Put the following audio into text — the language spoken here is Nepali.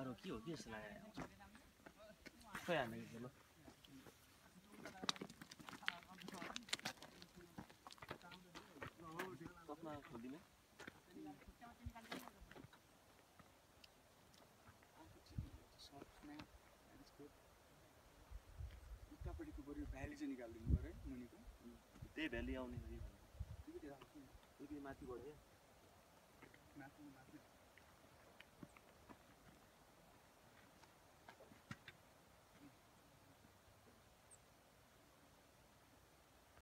घर हो कि जस्तो लागेको खोइ हाल्नु ल चस्मा खोलिदिनु उतापट्टिको बरु भ्याली चाहिँ निकालिदिनु पऱ्यो है मुनिको त्यही भ्याली आउने त्यही माथि बढ्यो माथि